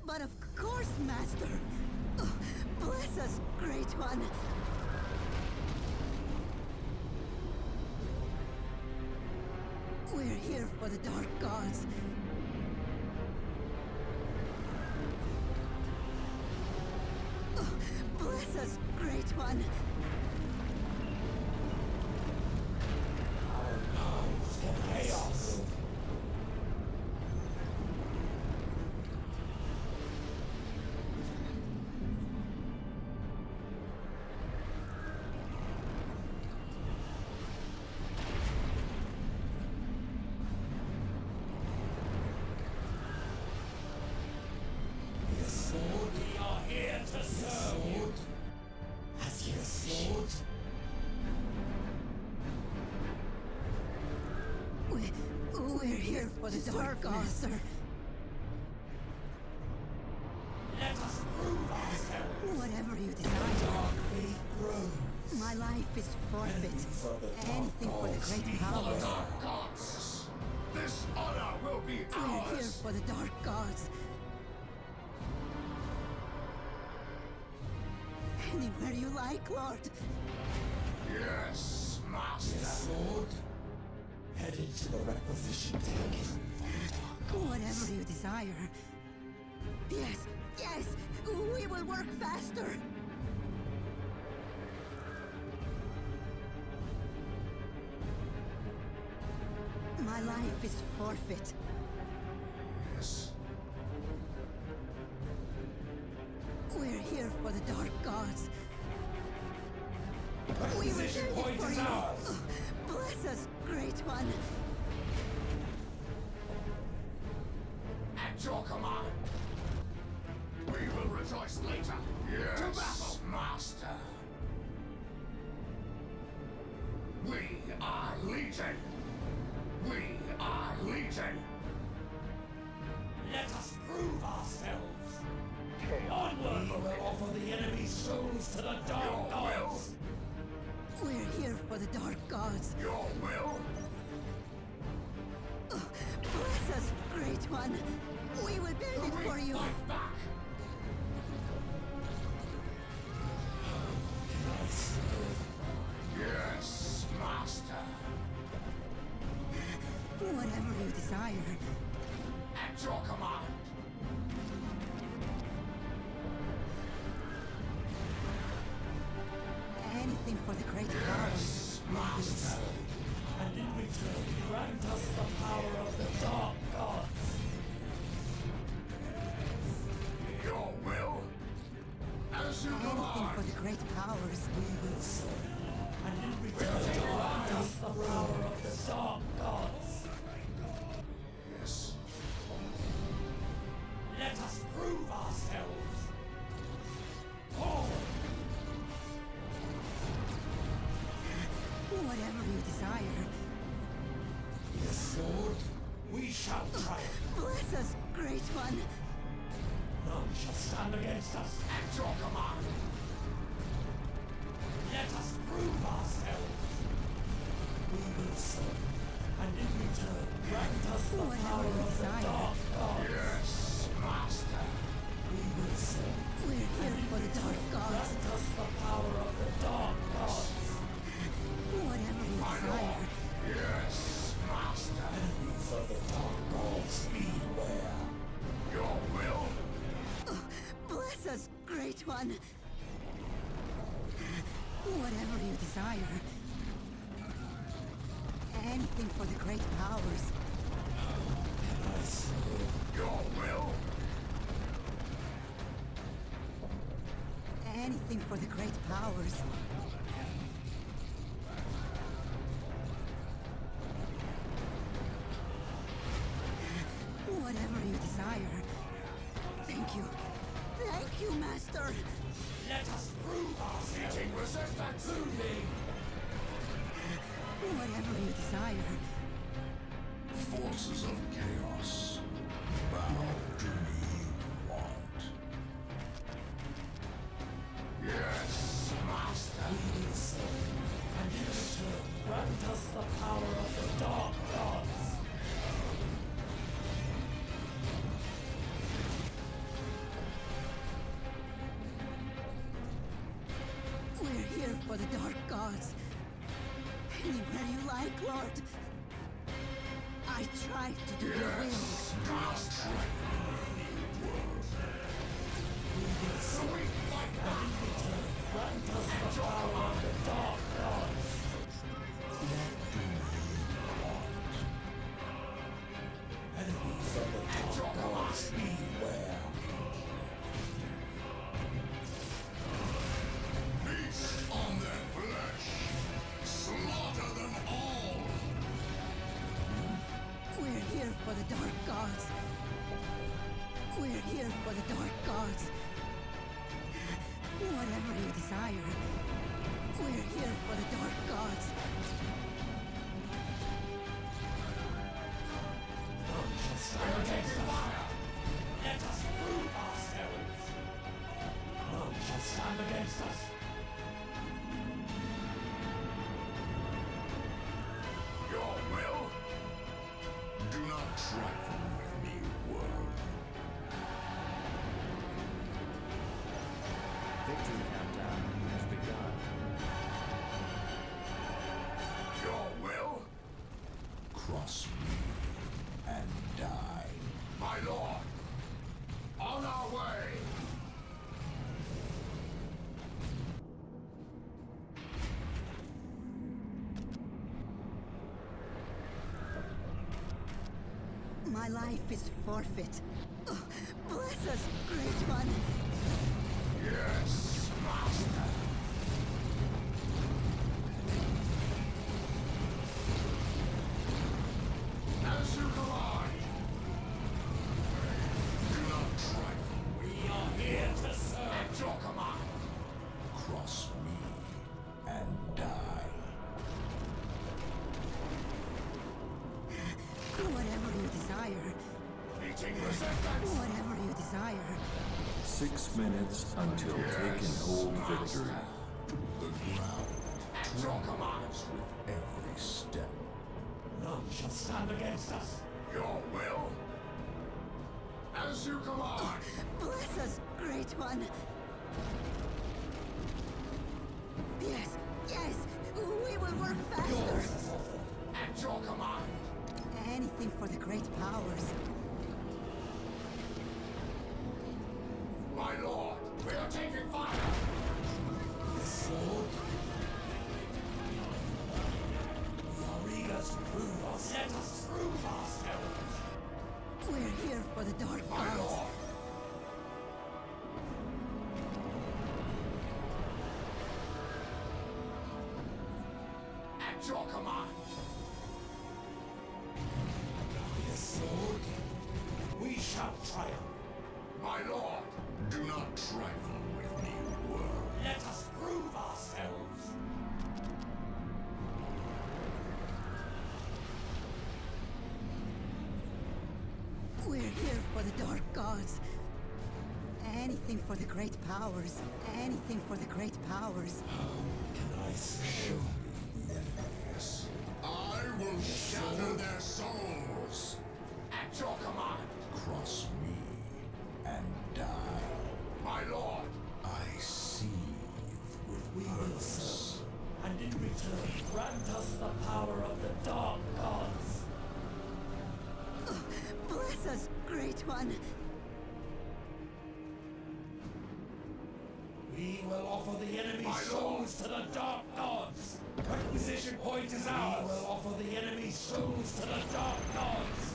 But of course, Master. Oh, bless us, Great One. We're here for the Dark Gods. Oh, bless us, Great One. Chaos. We are here to serve you. Has your sword? We're here for the Dark Gods, sir. Let us prove ourselves. Whatever you desire. Dark faith grows. My life is forfeit. Anything for the great powers. Dark Gods! This honor will be We're here ours! for the Dark Gods. Anywhere you like, Lord. Yes, Master. Sword headed to the requisition table. Whatever you desire. Yes, yes, we will work faster. My life is forfeit. Yes. We're here for the Dark Gods. We Requisition return it point for is you. ours. Oh, bless us, Great One. At your command. We will rejoice later. Yes, to battle, Master. We are Legion. We are Legion. Let us prove ourselves. Onward! We will offer the enemy's souls to the Dark Your Gods. We're here for the Dark Gods. Your will? Oh, bless us, Great One. We will build it for you. Fight back. Yes, Master. Whatever you desire. At your command. Anything for the great powers. Yes, Master. And in return, grant us the power of the Dark Gods. Your will? As you Anything for command. the great powers. We will serve. And in return, grant us the power of the Dark Gods. Yes. Let us prove ourselves. Forward! Whatever you desire. Your sword, we shall triumph. Bless us, Great One. None shall stand against us. At your command. Let us prove ourselves. We will serve. And in return, grant us the Whatever power you of the desire. Dark Gods. Yes, Master. We will serve. We're here for the Dark Gods. Grant us the power of the Dark Gods. Whatever you My desire. lord. Yes, Master. Enemies of the Dark Gods, beware. Your will? Oh, bless us, Great One. Whatever you desire. Anything for the great powers. I serve. Your will? Anything for the great powers. Whatever you desire. Thank you. Thank you, Master. Let us prove ourselves. Meeting resistance. To me. Whatever you desire. Forces of chaos. Bow to me, want. Yes, Master. We will serve. And in return, grant us the power of the Dark Gods. for the dark gods. Anywhere you like, Lord. I tried to do your will. Master. So we fight back in return. Grant us the power of the dark gods. Enemies of the dark gods, beware. Feast on their flesh. Slaughter them all. We're here for the dark gods. We're here for the dark gods. Whatever you desire. We're here for the dark gods. None shall stand against us. Let us prove ourselves. None shall stand against us. Your will? Do not trifle with me, world. Victory countdown has begun. Your will? Cross me and die. My lord, on our way! My life is forfeit. Oh, bless us, Great One. Yes, master. As you command. Do not trifle. We are here to serve. At your command. Cross me and die. Whatever you desire. Meeting resistance. Whatever you desire. 6 minutes until taking hold victory. The ground trembles with every step. None shall stand against us. Your will? As you command. Bless us, Great One. Yes, yes, we will work faster. At your command. Anything for the great powers. My lord, we are taking fire. The sword. We are eager to prove us. Let us prove ourselves. We're here for the dark My gods. lord. At your command. With a sword, we shall triumph. My lord, do not trifle with me, world. Let us prove ourselves. We're here for the dark gods. Anything for the great powers. Anything for the great powers. Can I Show me the enemies. I will shatter their souls. At your command. Cross me and die. My lord. I seethe with We will purpose. serve, and in return grant us the power of the dark gods. Bless us, Great One. We will offer the enemy My souls to the dark gods. Requisition point is ours. We will offer the enemy souls to the dark gods.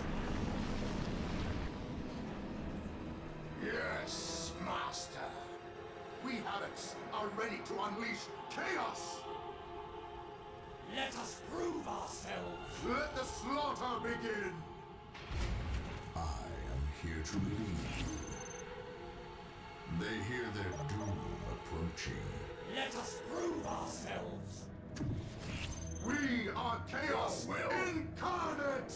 Yes, master. We Habits are ready to unleash chaos. Let us prove ourselves. Let the slaughter begin. I am here to lead you. They hear their doom approaching. Let us prove ourselves. We are chaos incarnate!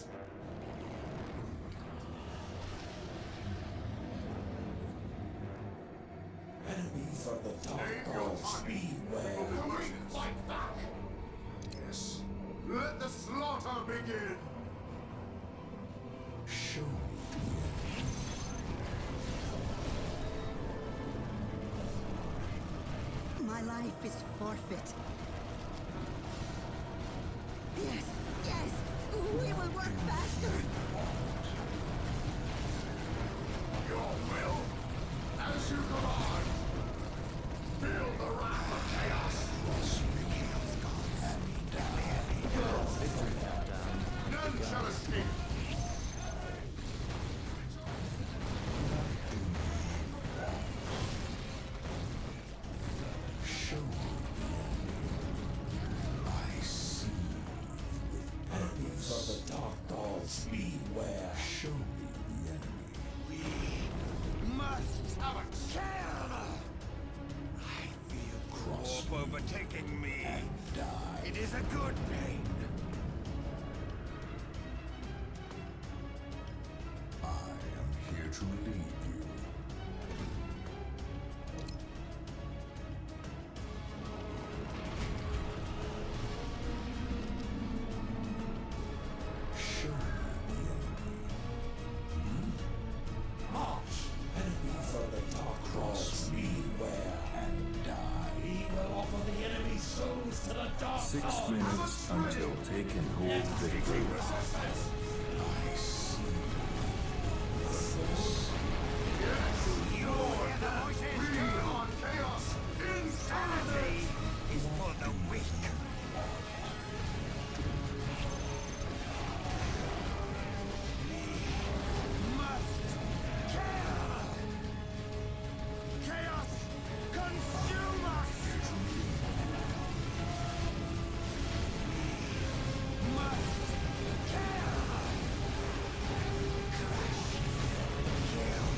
Enemies of the dark Name your gods, target. beware. We fight back. Yes. Let the slaughter begin. Show me the enemy. My My life is forfeit. Yes, yes! We will work faster! Your will, as you command. Feel the wrath of chaos. None shall escape. Show me the enemy. I see with Enemies of the Dark Gods, beware. Show me the enemy. We must have a kill! I feel warp overtaking me. Die. It is a good pain. I am here to lead you. Show me the enemy. March! Enemies of the Dark Gods, beware. And die. We will offer the enemy's souls to the Dark 6 Gods. minutes until taken hold victory. I see. You hear the voices We too? are chaos insanity! Sanity is for the weak. We must kill! Chaos consume us! We must kill! Crush, kill,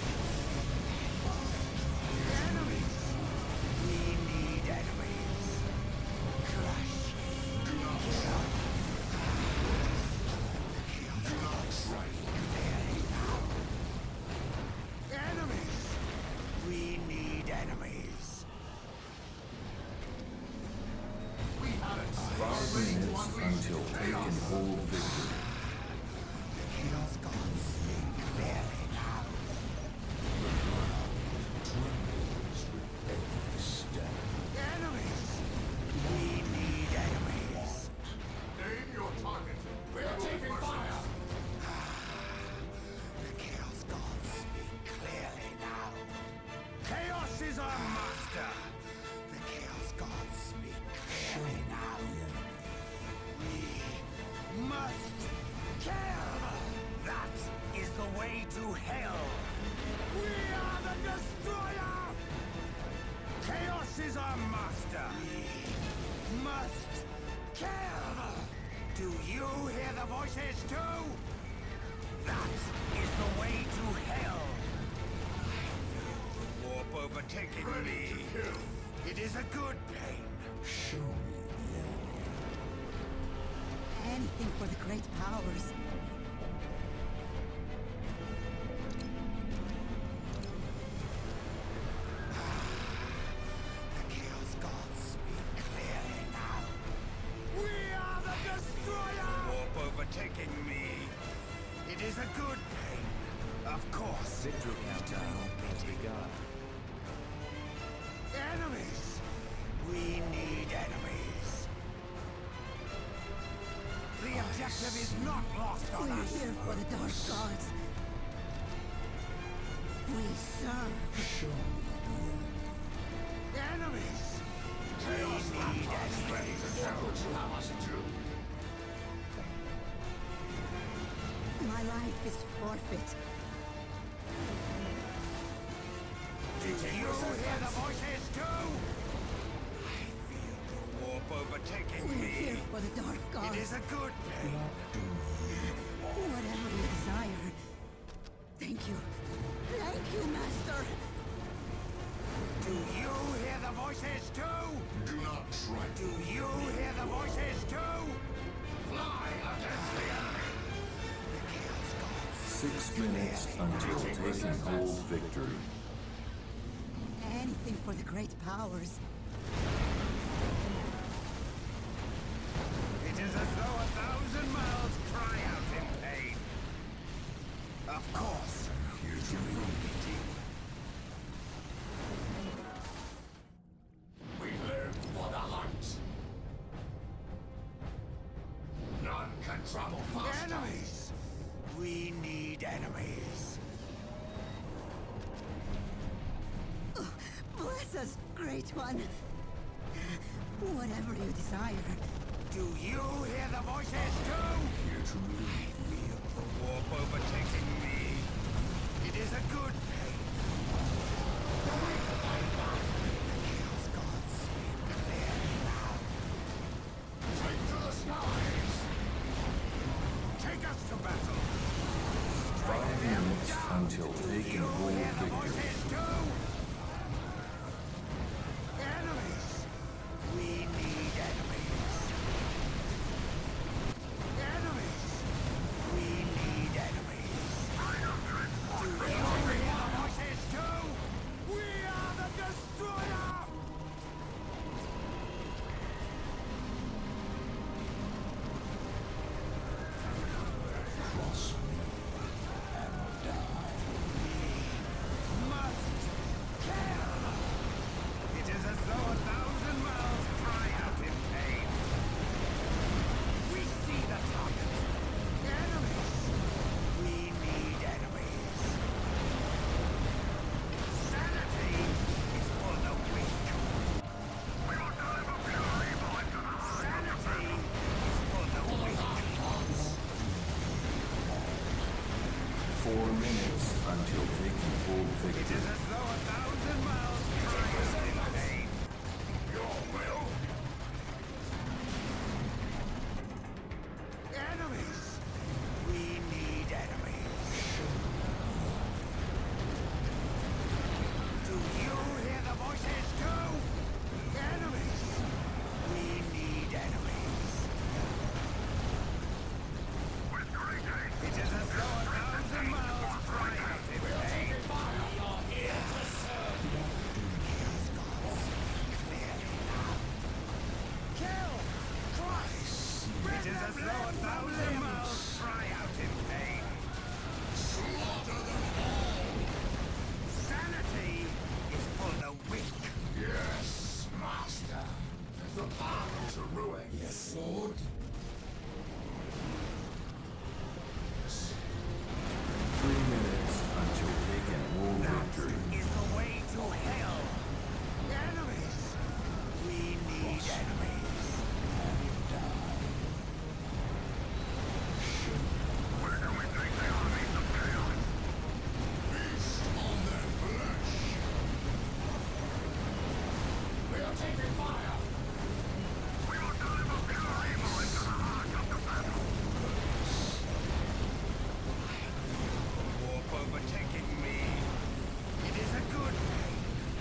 enemies! We need enemies! Crush, Do not kill, do not strike. enemies! We need enemies! We have it. 5 minutes until taken hold victory. The Chaos Gods speak clearly now. Trembles with every step. Enemies! We need enemies! Name your target. We are taking fire. The Chaos Gods speak clearly now. Chaos is our master! The Chaos Gods speak clearly now. We must kill! That is the way to hell! We are the destroyer! Chaos is our master! We must kill! Do you hear the voices too? That is the way to hell! The warp overtaking me. It is a good pain. Show me the enemy. Anything for the great powers. The Chaos Gods speak clearly now. We are the destroyer! Warp overtaking me. It is a good pain. Of course. Victory countdown has begun. Enemies! We need enemies. The objective is not lost on We're us. here for the Dark Gods. We serve. Show me the enemy. Enemies! We need enemies. What you have us do? My life is forfeit. Did you hear the voices too? I feel the warp overtaking We're me. here for the Dark Gods. It is a good pain. Whatever you desire. Thank you. Thank you, Master. Do you hear the voices too? Do not try Do you hear the voices too? fly against the enemy. The Chaos Gods. 6 minutes until taken hold victory. Anything for the great powers. It is as though 1,000 mouths cry out in pain. Of course. Here's your Unity. We live Great One. Whatever you desire. Do you hear the voices too? Here to lead. Feel the warp overtaking me. It is a good pain. The Chaos Gods speak clearly now. Take to the skies! Take us to battle. 5 minutes until taking You hold hear the victory. voices too? Enemies. We need enemies. Enemies. We need enemies. Do you hear the voices too? We are the Destroyer! Cross me and die. Must kill! It is as though 1,000 miles cry out in pain. We see the target. Enemies! We need enemies. Sanity is for the weak. Sanity is for the weak. 4 minutes until taking full It victory. is as though 1,000 miles cry out in pain. Your will? Enemies! We need enemies. Do you hear the voices too? Enemies! We need enemies. It is as though 1,000 miles cry out in pain. We are here to serve. Chaos Gods speak clearly now. Kill! Crush! It is as though 1,000 miles cry out in pain. Slaughter them all! Sanity is for the weak. Yes, Master. The path to ruin, yes, Lord. 3 minutes until taking full victory. Is the way to hell. Enemies! We need enemies. Feast on their flesh! We are taking fire! Warp overtaking me. It is a good pain.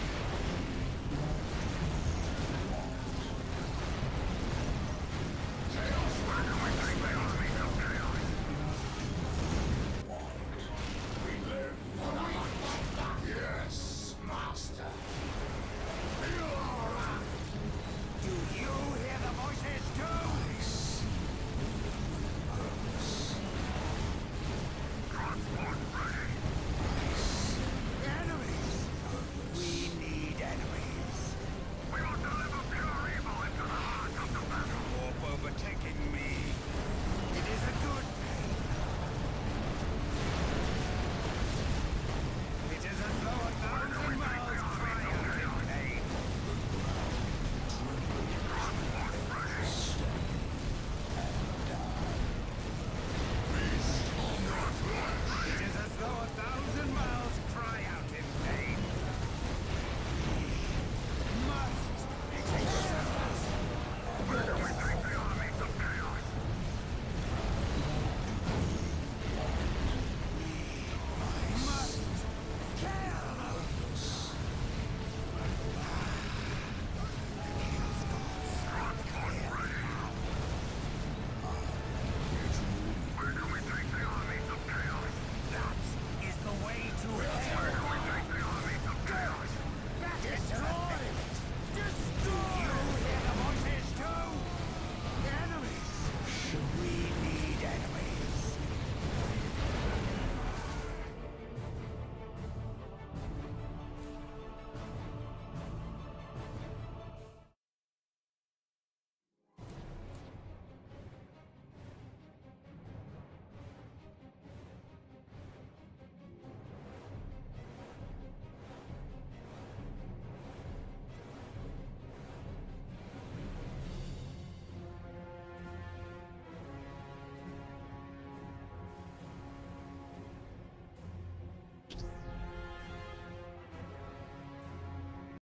We live for the light. Yes, Master. Feel our wrath. Do you hear the voices too? Enemies! We need enemies. Warp overtaking me. It is a good pain. It is as though 1,000 miles cry out in pain. It is as though 1,000 miles cry out in pain. Must take service. Must kill. That is the way to